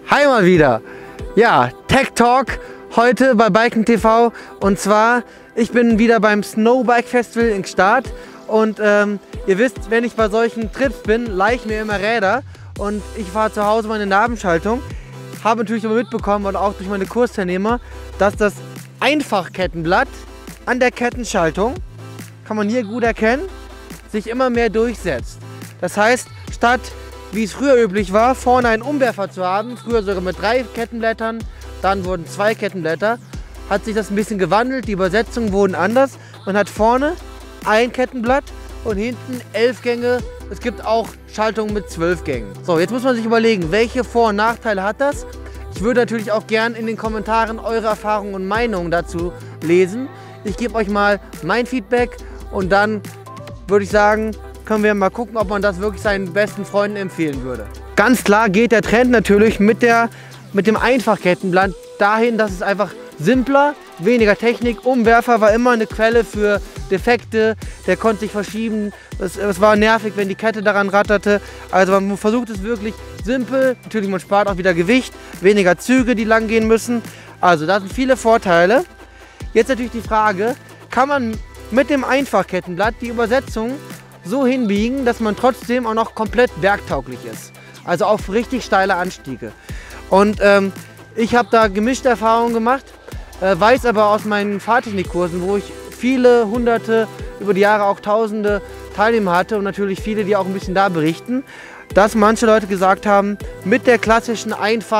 Hi mal wieder. Ja, Tech Talk heute bei Biken TV und zwar, ich bin wieder beim Snowbike Festival in Gstaad und ihr wisst, wenn ich bei solchen Trips bin, leih ich mir immer Räder und ich fahre zu Hause meine Nabenschaltung. Habe natürlich aber mitbekommen und auch durch meine Kursteilnehmer, dass das Einfachkettenblatt an der Kettenschaltung, kann man hier gut erkennen, sich immer mehr durchsetzt. Das heißt, statt wie es früher üblich war, vorne einen Umwerfer zu haben, früher sogar mit 3 Kettenblättern, dann wurden 2 Kettenblätter, hat sich das ein bisschen gewandelt, die Übersetzungen wurden anders. Man hat vorne ein Kettenblatt und hinten 11 Gänge. Es gibt auch Schaltungen mit 12 Gängen. So, jetzt muss man sich überlegen, welche Vor- und Nachteile hat das? Ich würde natürlich auch gern in den Kommentaren eure Erfahrungen und Meinungen dazu lesen. Ich gebe euch mal mein Feedback und dann würde ich sagen, können wir mal gucken, ob man das wirklich seinen besten Freunden empfehlen würde. Ganz klar geht der Trend natürlich mit dem Einfachkettenblatt dahin, dass es einfach simpler, weniger Technik. Umwerfer war immer eine Quelle für Defekte, der konnte sich verschieben. Es war nervig, wenn die Kette daran ratterte. Also man versucht es wirklich simpel. Natürlich, man spart auch wieder Gewicht, weniger Züge, die lang gehen müssen. Also da sind viele Vorteile. Jetzt natürlich die Frage, kann man mit dem Einfachkettenblatt die Übersetzung so hinbiegen, dass man trotzdem auch noch komplett bergtauglich ist. Also auf richtig steile Anstiege. Und ich habe da gemischte Erfahrungen gemacht, weiß aber aus meinen Fahrtechnikkursen, wo ich viele Hunderte, über die Jahre auch Tausende Teilnehmer hatte und natürlich viele, die auch ein bisschen da berichten, dass manche Leute gesagt haben, mit der klassischen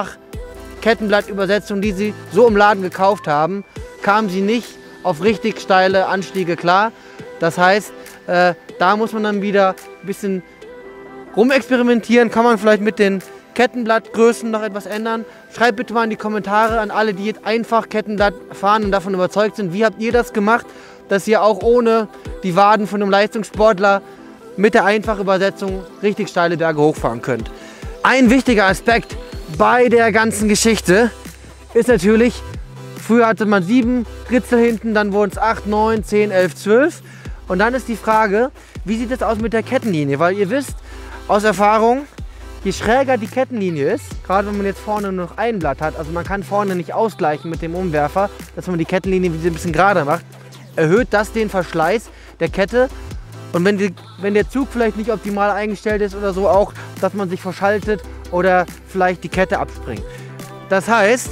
Einfach-Kettenblatt-Übersetzung, die sie so im Laden gekauft haben, kamen sie nicht auf richtig steile Anstiege klar. Das heißt, da muss man dann wieder ein bisschen rumexperimentieren. Kann man vielleicht mit den Kettenblattgrößen noch etwas ändern? Schreibt bitte mal in die Kommentare an alle, die jetzt einfach Kettenblatt fahren und davon überzeugt sind. Wie habt ihr das gemacht, dass ihr auch ohne die Waden von einem Leistungssportler mit der Einfachübersetzung richtig steile Berge hochfahren könnt? Ein wichtiger Aspekt bei der ganzen Geschichte ist natürlich, früher hatte man 7 Ritzel hinten, dann wurden es 8, 9, 10, 11, 12. Und dann ist die Frage, wie sieht es aus mit der Kettenlinie? Weil ihr wisst aus Erfahrung, je schräger die Kettenlinie ist, gerade wenn man jetzt vorne nur noch ein Blatt hat, also man kann vorne nicht ausgleichen mit dem Umwerfer, dass man die Kettenlinie ein bisschen gerader macht, erhöht das den Verschleiß der Kette. Und wenn der Zug vielleicht nicht optimal eingestellt ist oder so auch, dass man sich verschaltet oder vielleicht die Kette abspringt. Das heißt,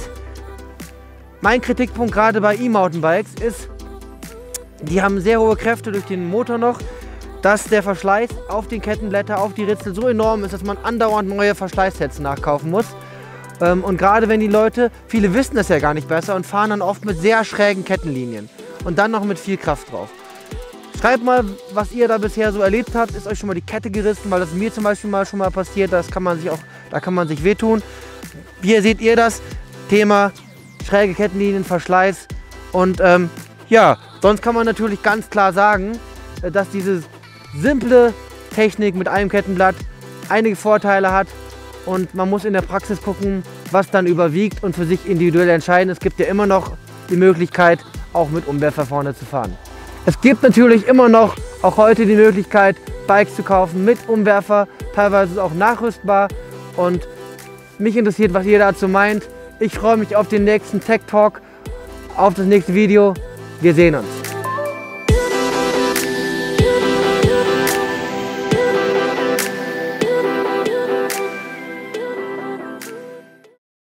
mein Kritikpunkt gerade bei E-Mountainbikes ist, die haben sehr hohe Kräfte durch den Motor noch, dass der Verschleiß auf den Kettenblätter, auf die Ritzel so enorm ist, dass man andauernd neue Verschleißsets nachkaufen muss. Und gerade wenn die Leute, viele wissen das ja gar nicht besser und fahren dann oft mit sehr schrägen Kettenlinien und dann noch mit viel Kraft drauf. Schreibt mal, was ihr da bisher so erlebt habt. Ist euch schon mal die Kette gerissen, weil das mir zum Beispiel schon mal passiert, da kann man sich wehtun. Wie seht ihr das Thema schräge Kettenlinien, Verschleiß und ja, sonst kann man natürlich ganz klar sagen, dass diese simple Technik mit einem Kettenblatt einige Vorteile hat und man muss in der Praxis gucken, was dann überwiegt und für sich individuell entscheiden. Es gibt ja immer noch die Möglichkeit, auch mit Umwerfer vorne zu fahren. Es gibt natürlich immer noch, auch heute, die Möglichkeit, Bikes zu kaufen mit Umwerfer, teilweise ist auch nachrüstbar und mich interessiert, was ihr dazu meint. Ich freue mich auf den nächsten Tech Talk, auf das nächste Video. Wir sehen uns.